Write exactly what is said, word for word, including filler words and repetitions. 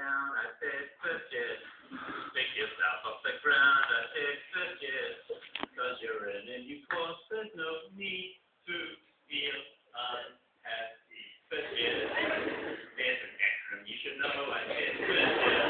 down, I said, suggest. Pick yourself off the ground, I said, suggest. Cause you're in a new course, there's no need to feel unhappy. Suggest. There's an acronym you should know, I said, suggest.